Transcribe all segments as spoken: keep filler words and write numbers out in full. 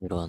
이런.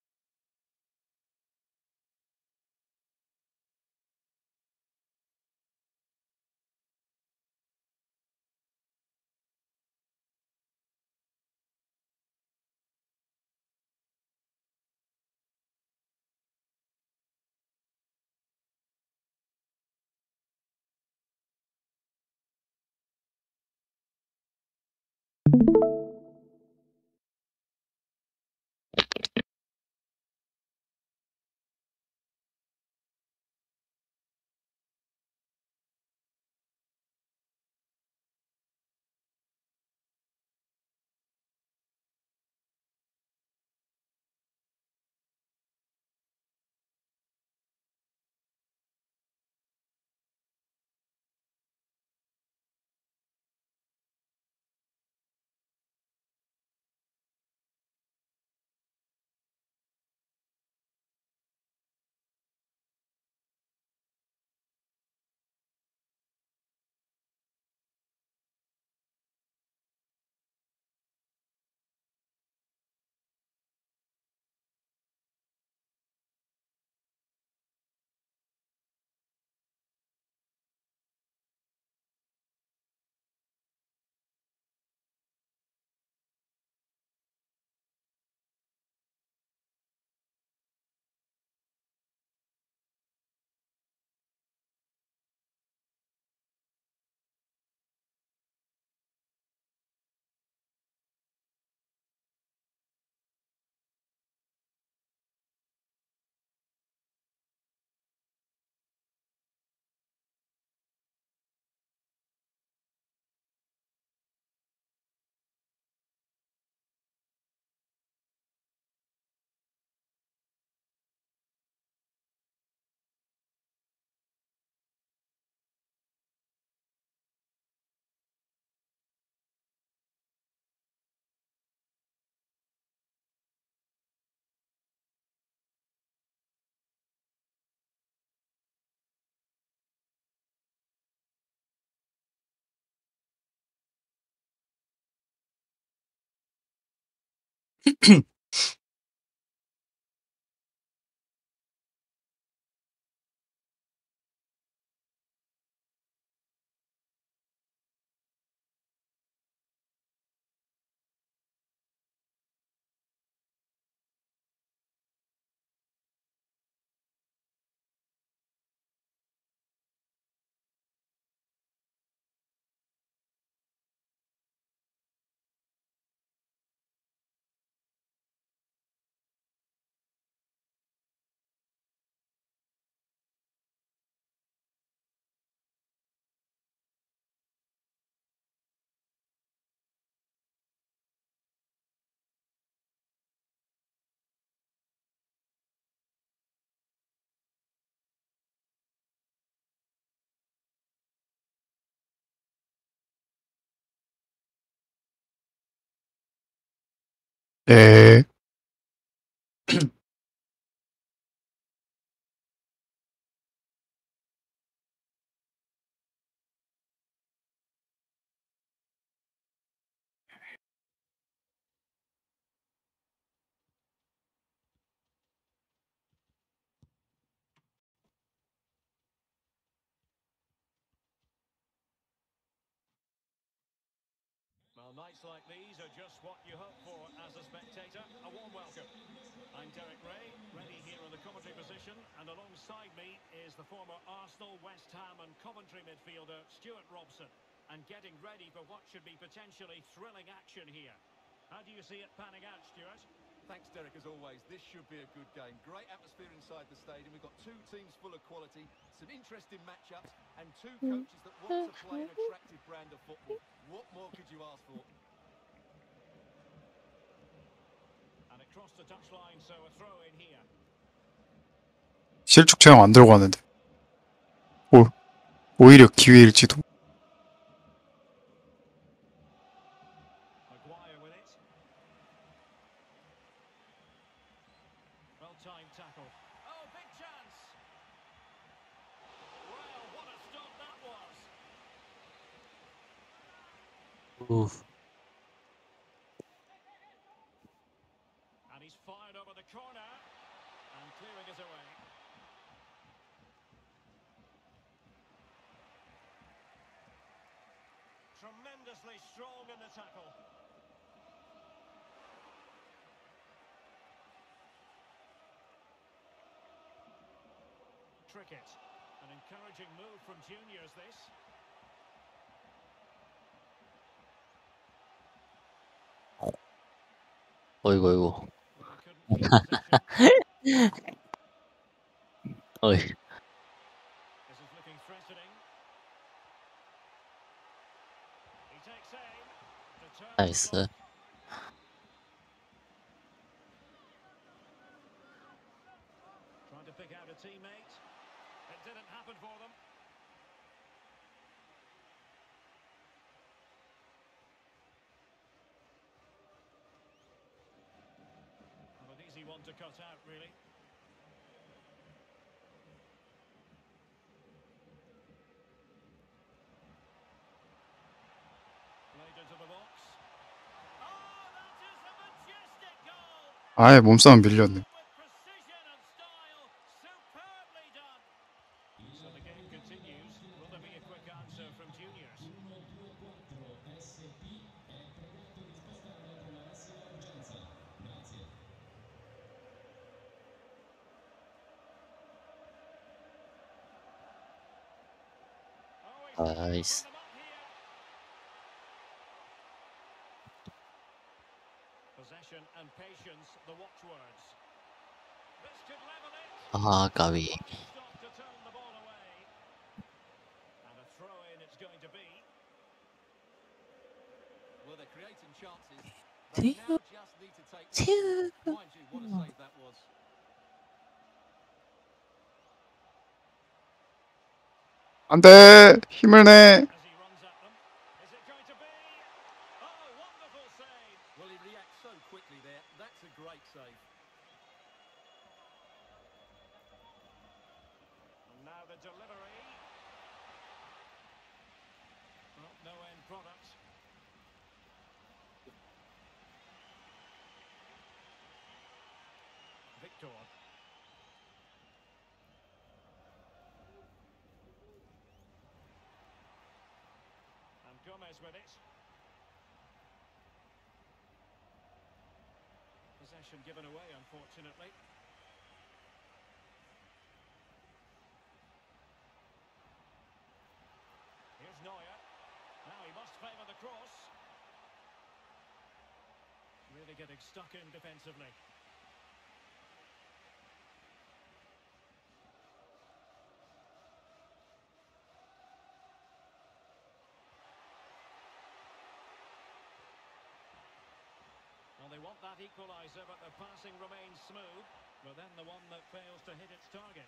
네. Well, nights like these are just what you hope for as a spectator. A warm welcome. I'm Derek Ray, ready here in the commentary position, and alongside me is the former Arsenal, West Ham and Coventry midfielder Stuart Robson, and getting ready for what should be potentially thrilling action here. How do you see it panning out, Stuart? Thanks, Derek, as always. This should be a good game. Great atmosphere inside the stadium. We've got two teams full of quality, some interesting matchups, and two coaches that want to play an attractive brand of football. What more could you ask for? And it crossed the touchline, so a throw in here. 실축 체험 안 들어가는데. 오, 오히려 기회일지도. Maguire with it. Well-timed tackle. Oh, big chance. Well, what a stop that was. Oof. And he's fired over corner and clearing it away. Tremendously strong in the tackle. Cricket, an encouraging move from juniors this. 어이구 어이구. Well, they couldn't keep possession. 어이. This is looking threatening. He takes aim to turn the 나이스. clock. Trying to pick out a teammate. It didn't happen for them. Well, an easy one to cut out, really. Played into the box. Oh, that is a majestic goal! 아예 몸싸움 밀렸네. With precision and style, superbly done. So the game continues. Will there be a quick answer from juniors? Oh, he's trying to 나이스. open them up here. Possession and patience, the watchwords. This could level it. 아 까비. Stop to turn the ball away. And a throw in it's going to be. Well, they're creating chances. They now just need to take. 츄. Mind you, what a save that was. 안돼 힘을 내. As he runs at them. Is it going to be? Oh, wonderful save. Well, he reacts so quickly there. That's a great save. And now the delivery. Well, no end product. Victor. And Gomez with it. Possession given away, unfortunately. Here's Neuer. Now he must favour the cross. Really getting stuck in defensively. Well, they want that equaliser, but the passing remains smooth. But then the one that fails to hit its target.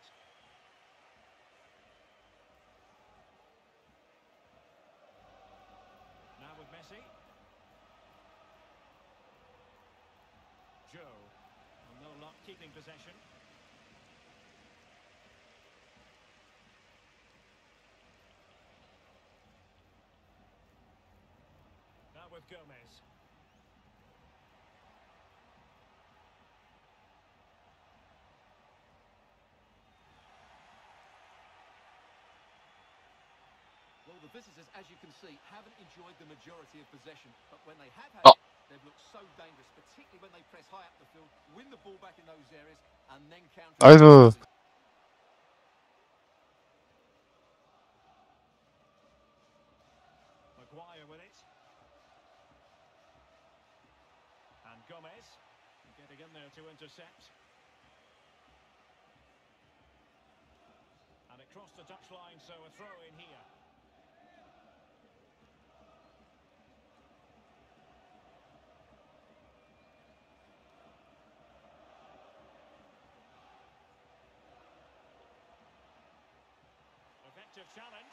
Now with Messi. Joe. Well, no luck keeping possession. Now with Gomez. Well, the visitors, as you can see, haven't enjoyed the majority of possession. But when they have had Oh. it, they've looked so dangerous, particularly when they press high up the field, win the ball back in those areas, and then counter. 나이스. Maguire with it. And Gomez getting in there to intercept. And it crossed the touchline, so a throw in here. Effective challenge.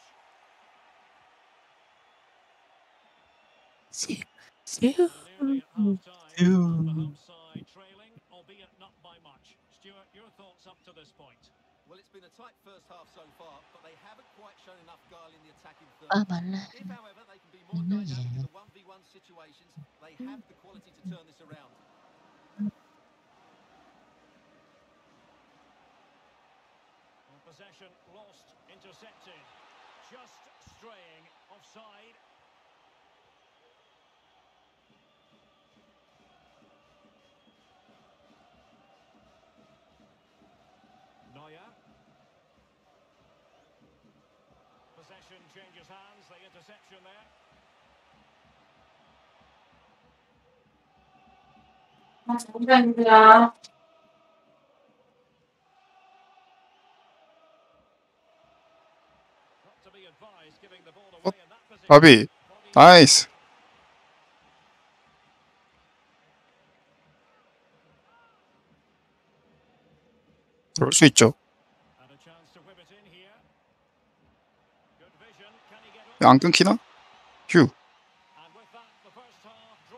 슈. 슈. Nearly at half-time, and the home side trailing, albeit not by much. Stuart, your thoughts up to this point? Well, it's been a tight first half so far, but they haven't quite shown enough guile in the attacking third. 아 말라. If, however, they can be more dynamic in the one v one situations, they have the quality to turn this around. intercepted. Just straying offside. Neuer. Possession changes hands, the interception there. Not to be advised giving the ball away in that position. 까비. Body- 나이스. 그럴 수 있죠. And a chance to whip it in here. Good vision. Can he get up? 안 끊기나? 휴. And with that, the first half draw.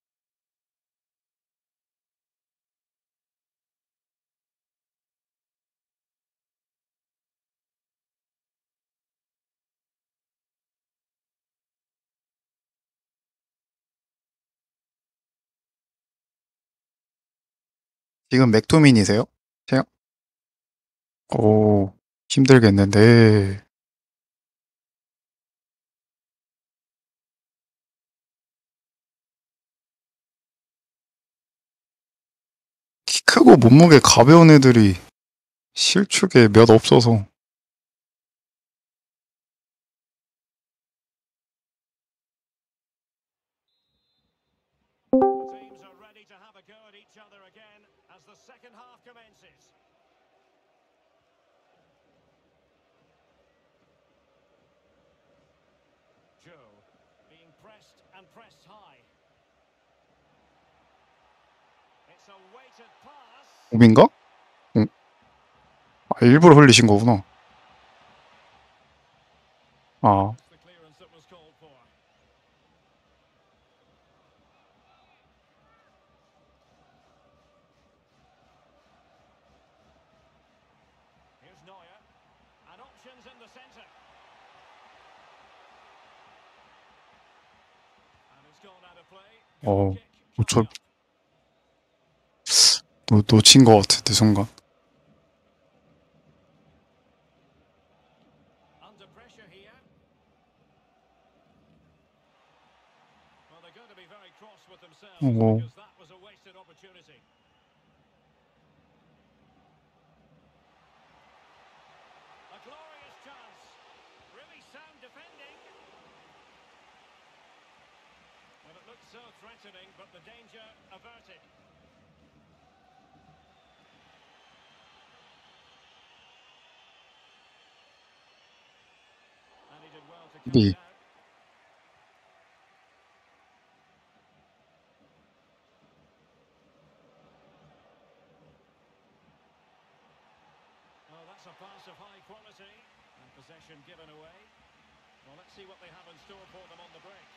지금 맥토민이세요? 제가? 오, 힘들겠는데. 키 크고 몸무게 가벼운 애들이 실축에 몇 없어서. The teams are ready to have a go at each other again as the second half commences. Joe being pressed and pressed high. It's a weighted pass. 몸인가? 응. 아, 일부러 흘리신 거구나. 아, That's the clearance that was called for. Here's Neuer. And options in the centre. And it's gone out of play. 어, Kick 놓쳐, coming up. 놓, 놓친 것 같은데, 순간. Under pressure here. Well, they're going to be very cross with themselves 어, because that was a wasted opportunity. A glorious chance. Really sound defending. Well, it looked so threatening, but the danger averted. And he did well to cut 네. it out. Oh, that's a pass of high quality. And possession given away. Well, let's see what they have in store for them on the break.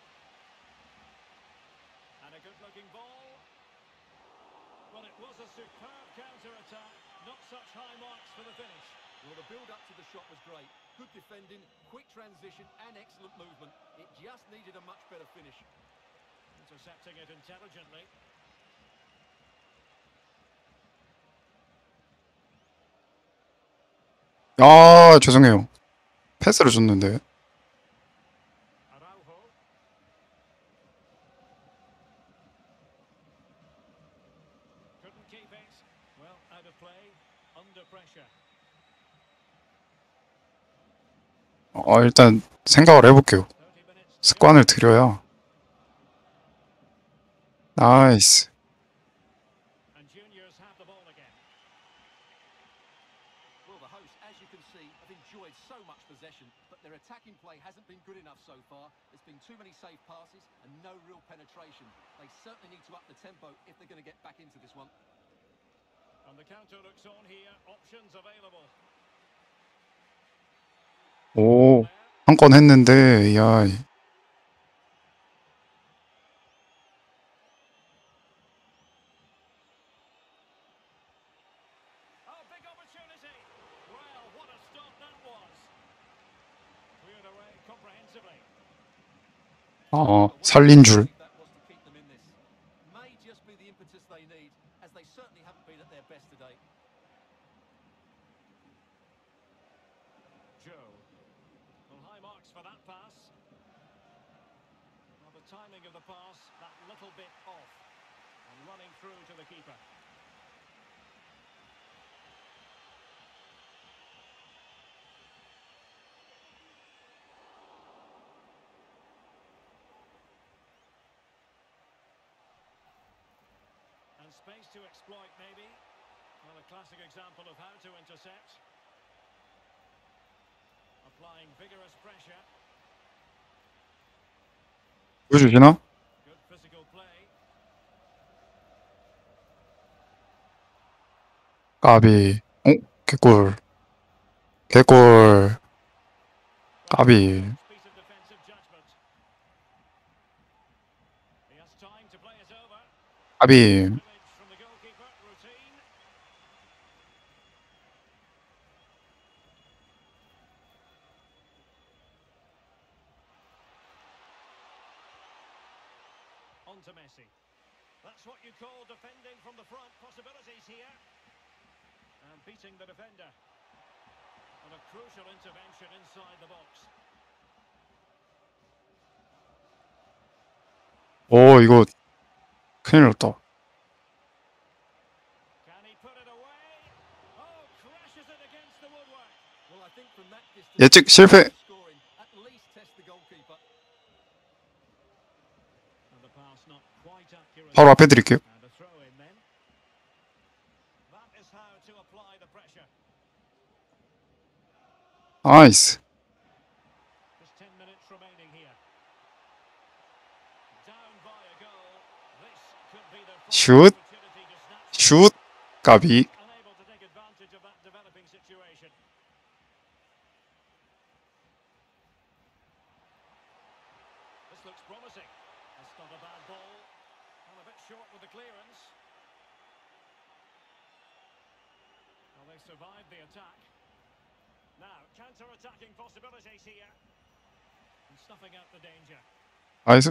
And a good-looking ball. Well, it was a superb counter-attack. Not such high marks for the finish. Well, the build-up to the shot was great. Good defending, quick transition and excellent movement. It just needed a much better finish. Intercepting it intelligently. 아, 죄송해요. 패스를 줬는데. Araujo. Couldn't keep it. Well, out of play. Under pressure. 어, 일단 생각을 해볼게요. thirty minutes. 습관을 들여야. 나이스. And juniors have the ball again. Well, the hosts, as you can see, have enjoyed so much possession, but their attacking play hasn't been good enough so far. There's been too many safe passes and no real penetration. They certainly need to up the tempo if they're going to get back into this one. And the counter looks on here. Options available. 오, There. 한 건 했는데, 야, Oh, big opportunity. Well, what a stop that was. Cleared away comprehensively. 어, 살린 줄. That was to keep them in this. May just be the impetus they need, as they certainly haven't been at their best today. Joe. pass that little bit off and running through to the keeper. And space to exploit, maybe. Well, a classic example of how to intercept. Applying vigorous pressure. 보여주시나? Good physical play. 까비. 어? 개꿀. 개꿀. 까비. Piece of defensive judgment. He has time to play it over. 까비. Village from the goalkeeper. Routine. On to Messi. That's what you call defending from the front. Possibilities here. And beating the defender. And a crucial intervention inside the box. 오, 이거 큰일 났다. Can he put it away? Oh, crashes it against the woodwork. Well, I think from that distance, 예측 실패. scoring, at least test the goalkeeper. And the pass not quite accurate. 바로 앞에 드릴게요. And a throw in then. That is how to apply the pressure. 나이스. Just ten minutes remaining here. Down by a goal. This could be the 슛. opportunity to snatch. 슛. 까비. Unable to take advantage of that developing situation. This looks promising. That's not a bad ball. And a bit short with the clearance. Well, they survived the attack. Now, counter-attacking possibilities here. And snuffing out the danger. 나이스.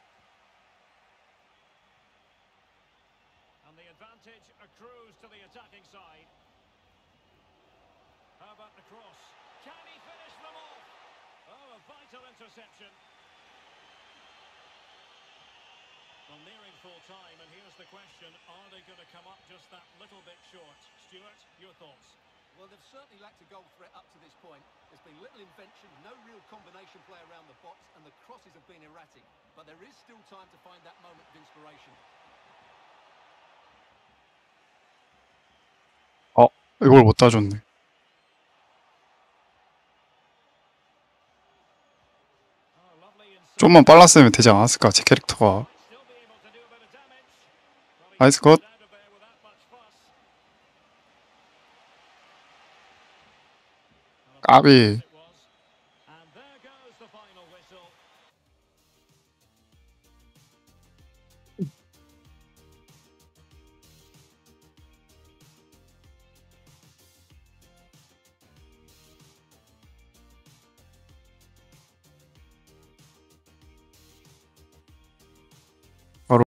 And the advantage accrues to the attacking side. How about the cross? Can he finish them off? Oh, a vital interception. Well, nearing full time, and here's the question. Are they going to come up just that little bit short? Stuart, your thoughts? Well, they've certainly lacked a goal threat up to this point. There's been little invention, no real combination play around the box, and the crosses have been erratic. But there is still time to find that moment of inspiration. 어, 이걸 못 따줬네. Oh, lovely inside. 좀만 빨랐으면 되지 않았을까, 제 캐릭터가. Might still be able to do a bit of damage. Well, he 나이스 got 컷. out of there without much fuss. 까비.